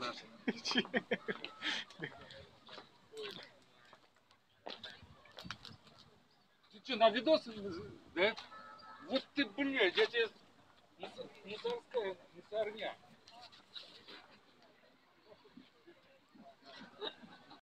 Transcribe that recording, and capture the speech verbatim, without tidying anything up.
параши. Ты что, на видос, да? Вот ты, блядь, я тебе... Мусорская мусорня.